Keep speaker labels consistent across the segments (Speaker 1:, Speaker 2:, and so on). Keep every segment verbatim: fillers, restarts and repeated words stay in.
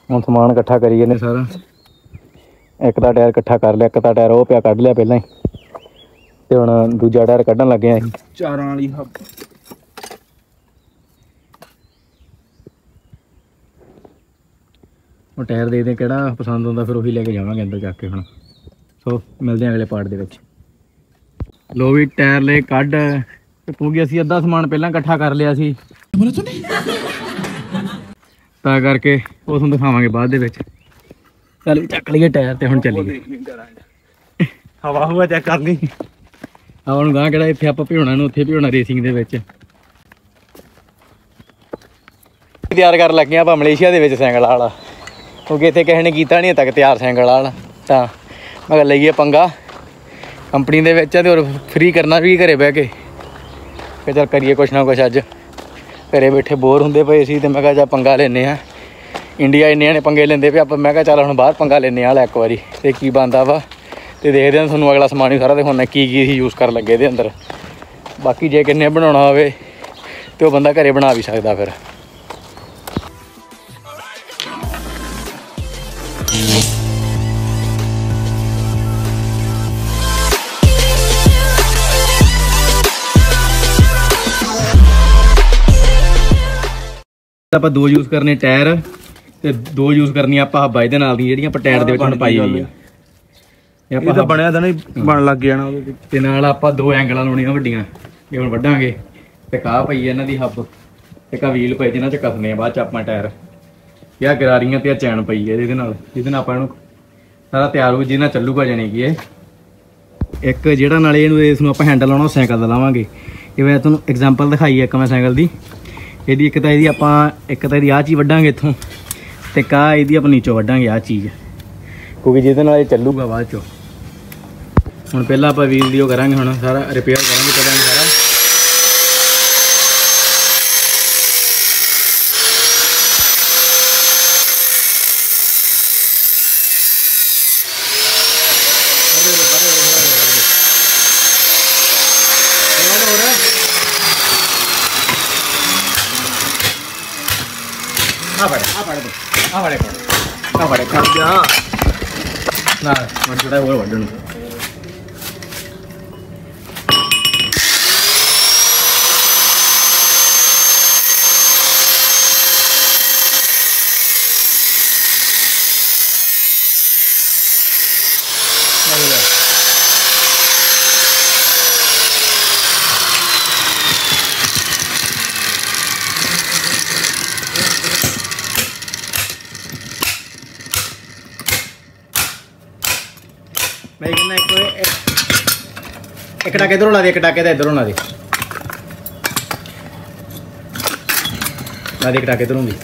Speaker 1: ਹੁਣ ਸਮਾਨ ਇਕੱਠਾ ਕਰੀ ਜਾਂਦੇ ਸਾਰਾ। ਇੱਕ ਦਾ ਟਾਇਰ ਇਕੱਠਾ ਕਰ ਲਿਆ, ਇੱਕ ਦਾ ਟਾਇਰ ਉਹ ਪਿਆ ਕੱਢ ਲਿਆ ਪਹਿਲਾਂ ਹੀ, ਤੇ ਹੁਣ ਦੂਜਾ ਟਾਇਰ ਕੱਢਣ ਲੱਗੇ ਅਸੀਂ ਚਾਰਾਂ ਵਾਲੀ ਹੱਬ। ਉਹ ਟਾਇਰ ਦੇਖਦੇ ਕਿਹੜਾ ਪਸੰਦ ਆਉਂਦਾ, ਫਿਰ ਉਹੀ ਲੈ ਕੇ ਜਾਵਾਂਗੇ ਅੰਦਰ ਜਾ ਕੇ ਹੁਣ। ਸੋ ਮਿਲਦੇ ਹਾਂ ਅਗਲੇ ਪਾਰਟ ਦੇ ਵਿੱਚ। ਲੋ ਵੀ ਟਾਇਰ ਲੈ ਕੱਢ, ਕਿਉਂਕਿ ਅਸੀਂ ਅੱਧਾ ਸਮਾਨ ਪਹਿਲਾਂ ਇਕੱਠਾ ਕਰ ਲਿਆ ਸੀ, ਤਾਂ ਕਰਕੇ ਉਹ ਤੁਹਾਨੂੰ ਦਿਖਾਵਾਂਗੇ ਬਾਅਦ ਦੇ ਵਿੱਚ। ਚੱਲ ਚੱਕ ਲਈਏ ਟਾਇਰ ਤੇ ਹੁਣ ਚੱਲੀਏ। ਹਵਾ ਹੁਵਾ ਚੈੱਕ ਕਰ ਲਈ। ਹਵਾ ਨੂੰ ਗਾਂ ਕਿਹੜਾ ਇੱਥੇ ਆਪਾਂ ਭਿਉਣਾ ਨੂੰ ਉੱਥੇ ਭਿਉਣਾ ਰੇਸਿੰਗ ਦੇ ਵਿੱਚ। ਤਿਆਰ ਕਰਨ ਲੱਗੇ ਆਪਾਂ ਮਲੇਸ਼ੀਆ ਦੇ ਵਿੱਚ ਸਾਈਕਲ ਵਾਲਾ, ਕਿਉਂਕਿ ਇੱਥੇ ਕਿਸੇ ਨੇ ਕੀਤਾ ਨਹੀਂ ਤੱਕ ਤਿਆਰ ਸਾਈਕਲ ਵਾਲਾ। ਤਾਂ ਮੈਂ ਕਿਹਾ ਲਈਏ ਪੰਗਾ, ਕੰਪਨੀ ਦੇ ਵਿੱਚ ਤੇ ਹੋਰ ਫ੍ਰੀ ਕਰਨਾ ਵੀ ਘਰੇ ਬਹਿ ਕੇ, ਫਿਰ ਚੱਲ ਕਰੀਏ ਕੁਛ ਨਾ ਕੁਛ। ਅੱਜ ਘਰੇ ਬੈਠੇ ਬੋਰ ਹੁੰਦੇ ਪਏ ਸੀ ਤੇ ਮੈਂ ਕਿਹਾ ਚੱਲ ਪੰਗਾ ਲੈਂਦੇ ਹਾਂ। ਇੰਡੀਆ ਇੰਨੇ ਨੇ ਪੰਗੇ ਲੈਂਦੇ ਪਏ, ਆਪਾਂ ਮੈਂ ਕਿਹਾ ਚੱਲ ਹੁਣ ਬਾਹਰ ਪੰਗਾ ਲੈਂਦੇ ਹਾਂ ਇੱਕ ਵਾਰੀ, ਤੇ ਕੀ ਬਣਦਾ ਵਾ। ਤੇ ਦੇਖਦੇ ਹਾਂ ਤੁਹਾਨੂੰ ਅਗਲਾ ਸਮਾਨ ਵੀ ਸਾਰਾ ਦਿਖਾਉਂਦਾ ਕੀ ਕੀ ਅਸੀਂ ਯੂਜ਼ ਕਰਨ ਲੱਗੇ ਇਹਦੇ ਅੰਦਰ। ਬਾਕੀ ਜੇ ਕਿੰਨੇ ਬਣਾਉਣਾ ਹੋਵੇ ਤੇ ਉਹ ਬੰਦਾ ਘਰੇ ਬਣਾ ਵੀ ਸਕਦਾ। ਫਿਰ ਆਪਾਂ ਦੋ ਯੂਜ਼ ਕਰਨੇ ਟਾਇਰ, ਤੇ ਦੋ ਯੂਜ਼ ਕਰਨੀਆਂ ਆਪਾਂ ਹੱਬਾਂ ਇਹਦੇ ਨਾਲ ਦੀਆਂ ਜਿਹੜੀਆਂ ਆਪਾਂ ਟਾਇਰ ਦੇ ਵਿੱਚ ਹੁਣ ਪਾਈ ਹੋਈ ਆ। ਇਹ ਤਾਂ ਬਣਿਆ ਤਾਂ ਨਹੀਂ ਬਣ ਲੱਗ ਜਾਣਾ ਉਹਦੇ ਤੇ ਨਾਲ ਆਪਾਂ ਦੋ ਐਂਗਲਾਂ ਲਾਉਣੀਆਂ ਵੱਡੀਆਂ, ਇਹ ਹੁਣ ਵੱਢਾਂਗੇ। ਤੇ ਕਾਹ ਪਈ ਇਹਨਾਂ ਦੀ ਹੱਬ, ਇੱਕ ਆ ਵੀਲ ਪਈ ਜਿਹਨਾਂ 'ਚ ਕੱਸਣੇ ਆ ਬਾਅਦ 'ਚ ਆਪਾਂ ਟਾਇਰ। ਇਹ ਗਰਾਰੀਆਂ ਤੇ ਆ ਚੈਨ ਪਈ ਹੈ ਇਹਦੇ ਨਾਲ, ਜਿਹਦੇ ਨਾਲ ਆਪਾਂ ਇਹਨੂੰ ਸਾਰਾ ਤਿਆਰ ਹੋ, ਜਿਹਦੇ ਨਾਲ ਚੱਲੂਗਾ ਜਾਣੀ ਕਿ ਇਹ। ਇੱਕ ਜਿਹੜਾ ਨਾਲ ਇਹਨੂੰ ਇਸ ਨੂੰ ਆਪਾਂ ਹੈਂਡਲ ਲਾਉਣਾ, ਉਹ ਸਾਈਕਲ ਦਾ ਲਾਵਾਂਗੇ। ਇਹ ਮੈਂ ਤੁਹਾਨੂੰ ਐਗਜ਼ਾਮਪਲ ਦਿਖਾਈ ਇੱਕ ਮੈਂ ਸਾਈਕਲ ਦੀ। ਇਹਦੀ ਇੱਕ ਤਾਂ ਇਹਦੀ ਆਪਾਂ ਇੱਕ ਤਾਂ ਇਹਦੀ ਆਹ ਚੀਜ਼ ਵੱਢਾਂਗੇ ਇੱਥੋਂ, ਤੇ ਕਾਹ ਇਹਦੀ ਆਪਾਂ ਨੀਚੋਂ ਵੱਢਾਂਗੇ ਆਹ ਚੀਜ਼, ਕਿਉਂਕਿ ਜਿਹਦੇ ਨਾਲ ਇਹ ਚੱਲੂਗਾ ਬਾਅਦ 'ਚੋਂ। ਹੁਣ ਪਹਿਲਾਂ ਆਪਾਂ ਵੀਲ ਦੀ ਉਹ ਕਰਾਂਗੇ, ਹੁਣ ਸਾਰਾ ਰਿਪੇਅਰ ਕਰਾਂਗੇ ਪਹਿਲਾਂ ਸਾਰਾ। ਆ ਫੜ ਆ ਫੜ ਆ ਫੜੇ ਆ ਫੜੇ ਕਰ ਜਾ ਨਾ ਮੜ ਜਿਹੜਾ ਹੋਰ ਵੱਢਣ। मैं कहना एक टाके इधरों ला दे, एक टाके तो इधरों ला दे, ला दे एक टाके इधरों भी।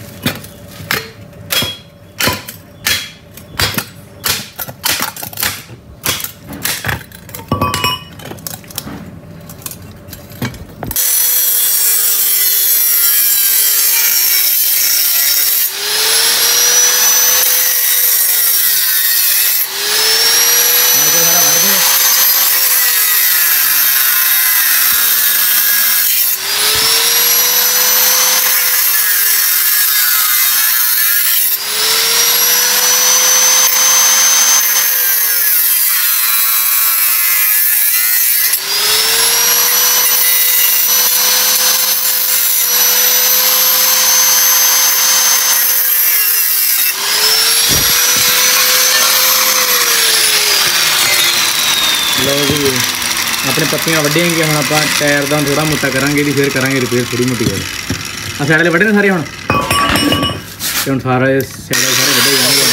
Speaker 1: लो जी अपने पत्तियां वड्डेंगे हम आप टायर का थोड़ा मोटा करांगे जी, फिर करांगे रिपेयर थोड़ी मोटी हो। आ साइड वाले वड्डे ने सारे हुण ते हुण सारे साइड सारे वड्डे जाएंगे।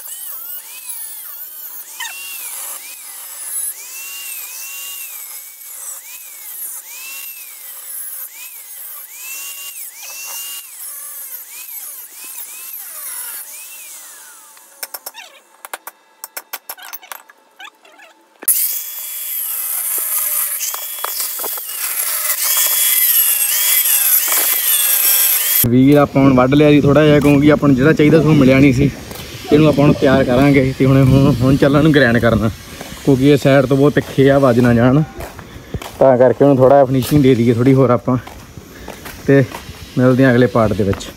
Speaker 1: ਵੀਰ ਆਪਾਂ ਹੁਣ ਵੱਢ ਲਿਆ ਜੀ ਥੋੜਾ ਜਿਹਾ, ਕਿਉਂਕਿ ਆਪਾਂ ਨੂੰ ਜਿਹੜਾ ਚਾਹੀਦਾ ਸੋ ਮਿਲਿਆ ਨਹੀਂ ਸੀ। ਇਹਨੂੰ ਆਪਾਂ ਹੁਣ ਤਿਆਰ ਕਰਾਂਗੇ ਤੇ ਹੁਣ ਹੁਣ ਹੁਣ ਚੱਲਾਂ ਨੂੰ ਗ੍ਰੈਂਡ ਕਰਨਾ, ਕਿਉਂਕਿ ਇਹ ਸਾਈਡ ਤੋਂ ਬਹੁਤ ਤਿੱਖੇ ਆ, ਵੱਜ ਨਾ ਜਾਣ, ਤਾਂ ਕਰਕੇ ਉਹਨੂੰ ਥੋੜਾ ਫਿਨਿਸ਼ਿੰਗ ਦੇ ਦਈਏ ਥੋੜੀ ਹੋਰ ਆਪਾਂ। ਤੇ ਮਿਲਦੇ ਹਾਂ ਅਗਲੇ ਪਾਰਟ ਦੇ ਵਿੱਚ।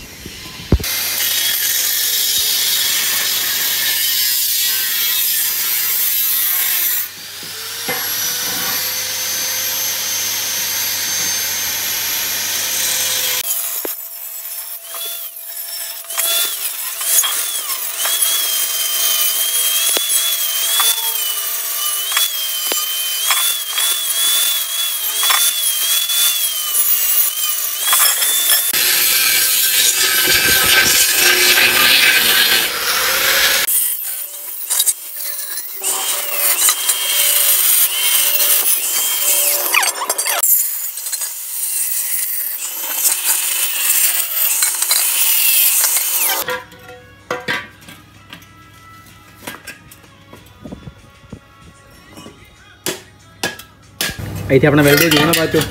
Speaker 1: ਇੱਥੇ ਆਪਣਾ ਵੈਲਡ ਦੇ ਨਾ ਬਾਅਦ ਚੋਂ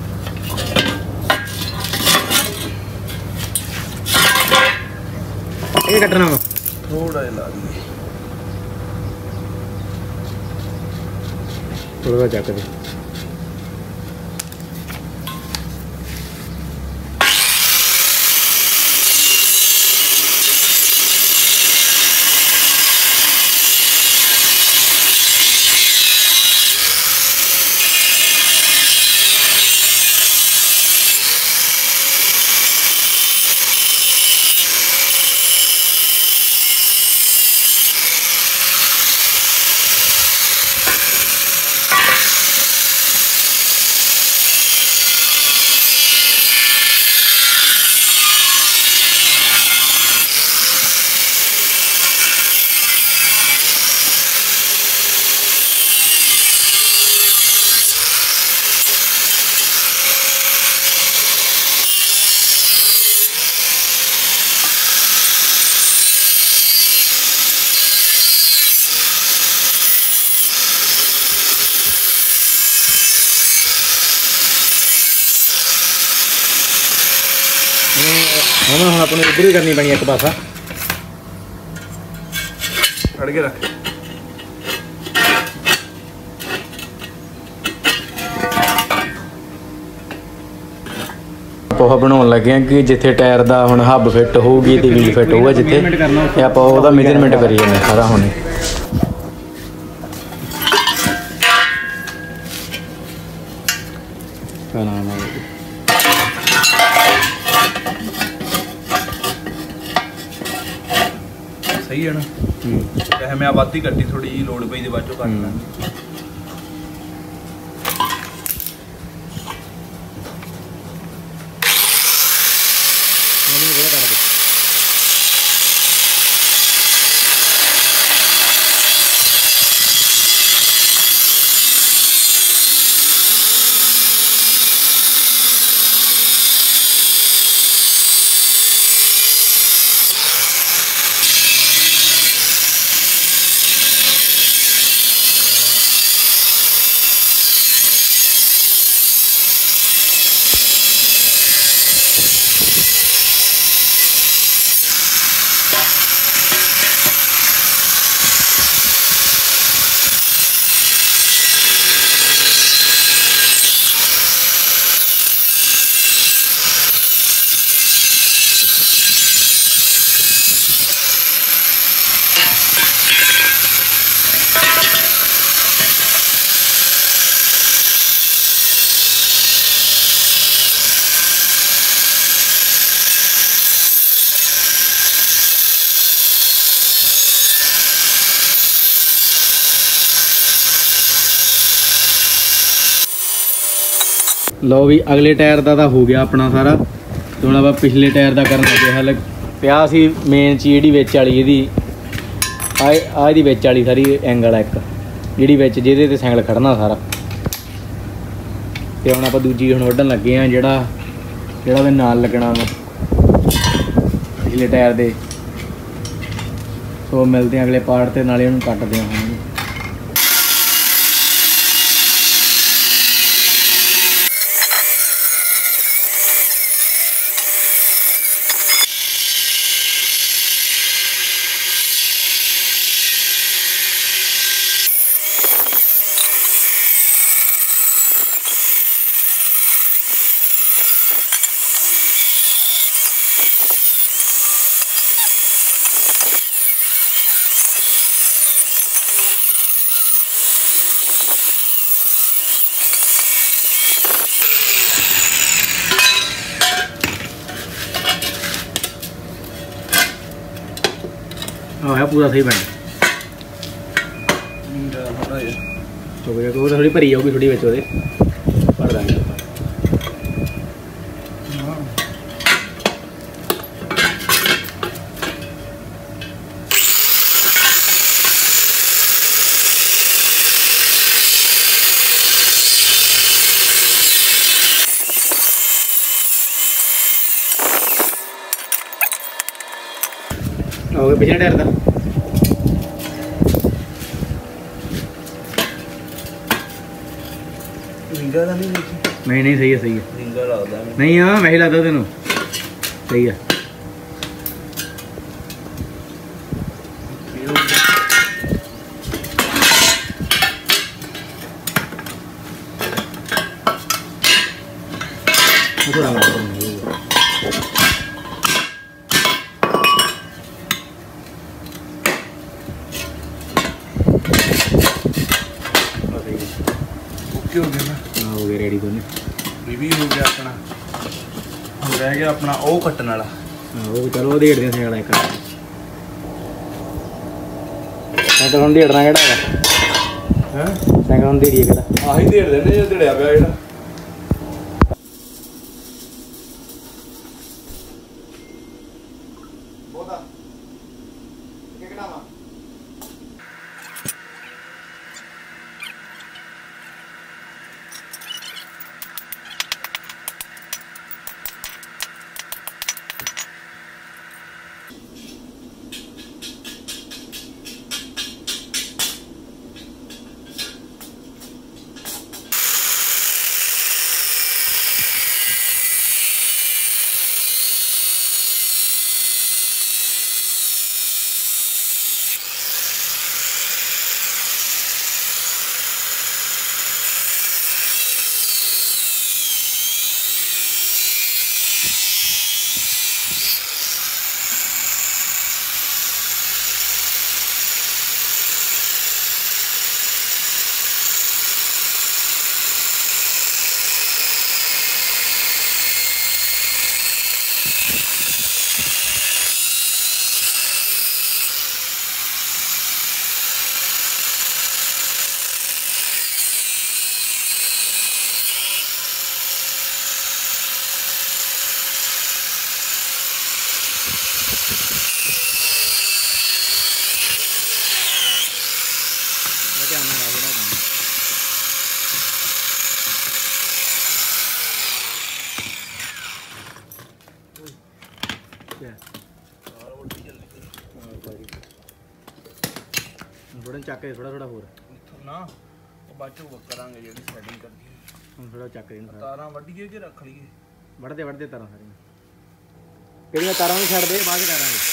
Speaker 1: ਇਹ ਕੱਟਣਾ ਵਾ ਥੋੜਾ ਜਿਹਾ ਲਾ ਦਈਏ, ਥੋੜਾ ਜਿਹਾ ਚੱਕ ਦੇ। ਹੁਣ ਹੁਣ ਆਪਾਂ ਨੂੰ ਇੱਧਰ ਹੀ ਕਰਨੀ ਪੈਣੀ ਇੱਕ ਪਾਸਾ, ਫੜ ਕੇ ਰੱਖ। ਆਪਾਂ ਬਣਾਉਣ ਲੱਗੇ ਆ ਕਿ ਜਿੱਥੇ ਟਾਇਰ ਦਾ ਹੁਣ ਹੱਬ ਫਿੱਟ ਹੋਊਗੀ ਤੇ ਵੀਲ ਫਿੱਟ ਹੋਊਗਾ ਜਿੱਥੇ, ਤੇ ਆਪਾਂ ਉਹਦਾ ਮੇਜਰਮੈਂਟ ਕਰੀ ਜਾਂਦੇ ਸਾਰਾ ਹੁਣ।
Speaker 2: सही है ना, चाहे मैं आबादी कट्टी थोड़ी जी लोड पई दे बाद चो काट लांगे।
Speaker 1: लो भी अगले टायर का तो हो गया अपना सारा, तो हम आप पिछले टायर का करना पे हल पिया सी मेन चीज जी विच वाली इहदी आ दी विच वाली सारी एंगल है एक जिहड़ी विच जिहदे ते सैंगल खड़ना सारा। ते हुण आपां दूजी हुण वड्ढण लगे आ जिहड़ा जिहड़ा ਉਹਦੇ ਨਾਲ लगना पिछले टायर दे। सो मिलते हैं अगले पार्ट ते नाले उहनूं कट्टदे आ हुण। हाँ है पूरा सही बन तो वो थोड़ी भरी होगी थोड़ी बच्चों दे भर देंगे। पिछले टायर का नहीं नहीं सही है सही है नहीं हाँ मैं ही लाता तेन सही है।
Speaker 2: ओके हो गया ना
Speaker 1: हाँ हो गया रेडी दोनों
Speaker 2: भी हो गया अपना हम रह गया अपना ओ कट्टन वाला।
Speaker 1: हाँ वो चलो देड़ दें सैंगल एक सैंगल हम देड़ना केड़ा है सैंगल हम देड़िए केड़ा
Speaker 2: आही देड़ देने जो देड़िया पिया जेड़ा बोदा केड़ा वा
Speaker 1: थोड़ा चक थोड़ा थोड़ा होर
Speaker 2: ना बाद चो करांगे जेडी सेटिंग करनी
Speaker 1: हम थोड़ा चक
Speaker 2: तारा वड्डीए के रख लीए
Speaker 1: वढ़ते वढ़ते तारा सारी किहड़ियां तारा भी छड्ड दे बाद करांगे।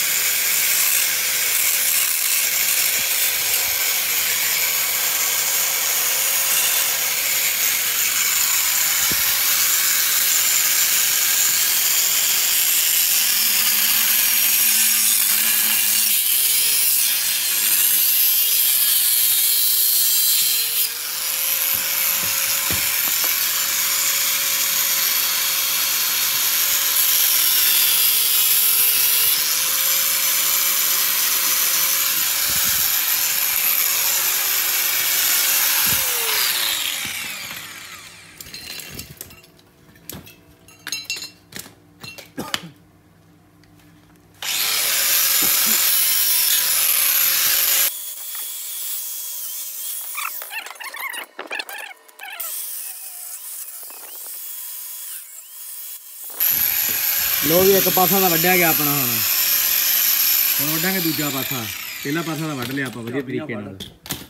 Speaker 1: लो भी एक पासा तो वड्ढिया गया अपना हुण हुण वड्डांगे दूजा पासा पहला पासा तो वड्ढ लिया आपां वधिया तरीके नाल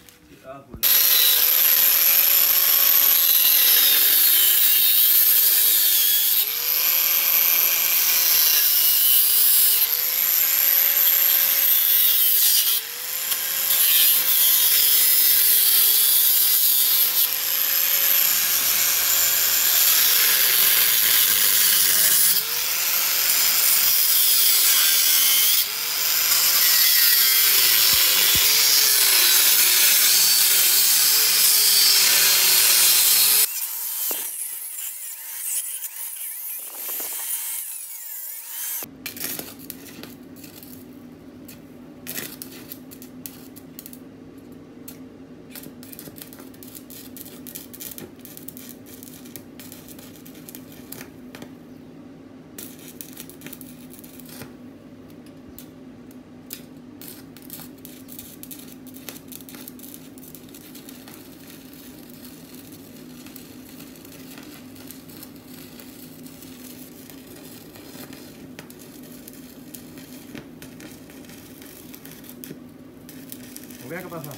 Speaker 1: हो गया पासा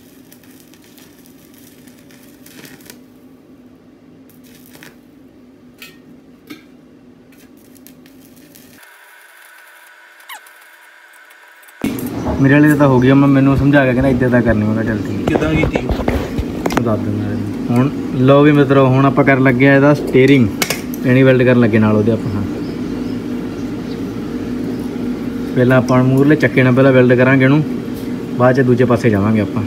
Speaker 1: मेरे वाले तो हो गया मैं मैनू समझा के कहना इद्दां दा करनी मैं चल ठीक
Speaker 2: किदां कीती
Speaker 1: दस दिंदा हुण लो भी मित्रों हुण आपां कर लगे इहदा स्टीयरिंग एनी वेल्ड करन लगे नाल ओहदे आपां पहला आपां मूरले चक्के नाल पहला वेल्ड करांगे इहनूं बाद च दूजे पासे जावांगे आपां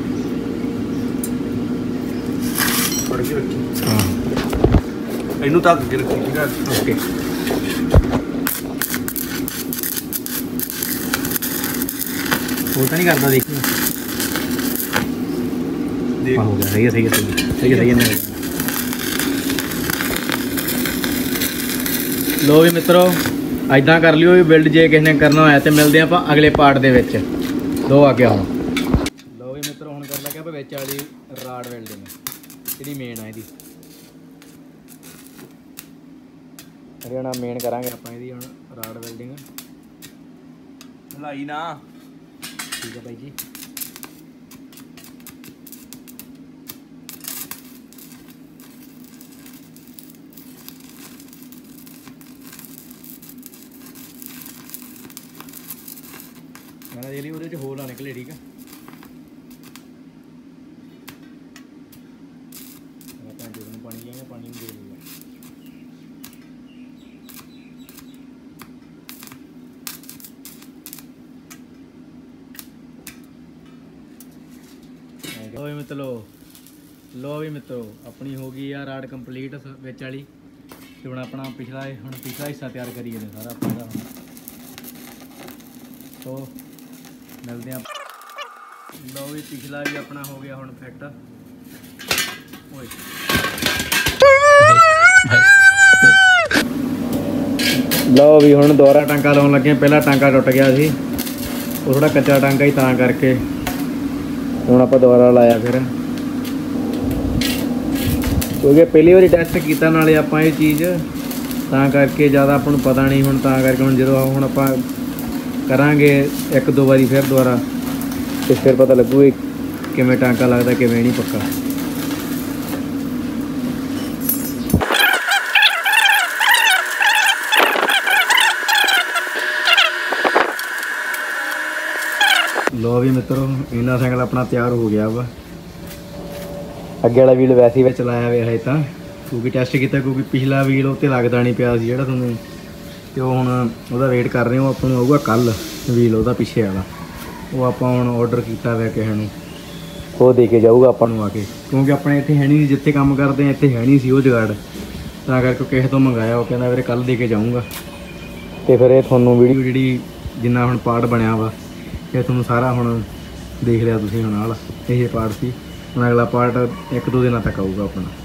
Speaker 2: फड़ के रखी
Speaker 1: हाँ
Speaker 2: इनू तक के रखी ठीक है
Speaker 1: ओके वो तो नहीं करता देखिए
Speaker 2: देख
Speaker 1: हो गया सही है सही है सही है सही है सही है लो भी मित्रों इदां कर लियो बिल्ड जे किसी ने करना होया तो मिलते हैं आप अगले पार्ट दे विच दो आ गया हुण लो भी मित्रों हुण कर लगे विच वाली राड वेल्डिंग जिहड़ी मेन है इहदी हरियाणा मेन करांगे आपां इहदी हुण राड वेल्डिंग
Speaker 2: भलाई ना
Speaker 1: ठीक है भाई जी मैं देख ली वो होल ना निकले ठीक है पानी जाएंगे पानी में दे लिया लो भी मित्रों लो भी मित्रों अपनी हो गई यार राड कंप्लीट विच वाली ते हुण अपना पिछला हुण पिछला हिस्सा तैयार करिए ने सारा अपना तो मिलते हैं लो भी पिछला भी अपना हो गया हुण फिट ओए लो भी हुण दोबारा टांका लाउण लगे पहला टांका टुट गया सी वो थोड़ा कच्चा टांका ही तां करके हुण आपां दोबारा लाया फिर क्योंकि पहली बारी टैसट किया नाले आपां ये चीज़ तां करके ज़्यादा आपां नूं पता नहीं हुण तां करके हुण जदों हुण आपां करांगे एक दो बारी फिर दोबारा तो फिर पता लगूगा किवें टांका लगदा किवें नहीं पक्का लो भी मित्रों इन्ना साइकिल अपना तैयार हो गया वा अगे वाला व्हील वैसे ही चलाया हुआ है तो क्योंकि टैसट किया क्योंकि पिछला व्हील उत्ते लगता नहीं पिया सी जिहड़ा तुहानूं ते हुण ओहदा वेट कर रहे हो आपां नूं आऊगा कल व्हील ओहदा पिछे वाला वो आपां हुण ऑर्डर किया हुआ किसी नूं वो दे के जाऊगा आपां नूं आके क्योंकि अपने इत्थे है नहीं जिथे काम करते हैं इत्थे है नहीं सी वो जुगाड़ तां करके किसी तो मंगाया वो कहंदा वीरे कल दे के जाऊँगा तो फिर ये तुहानूं वीडियो जिहड़ी जिन्ना हुण पार्ट बनिया वा ये तुहानूं सारा हुण देख लिया तुसीं हुण नाल ये पार्ट सी हुण अगला पार्ट एक दो दिनों तक आऊगा अपना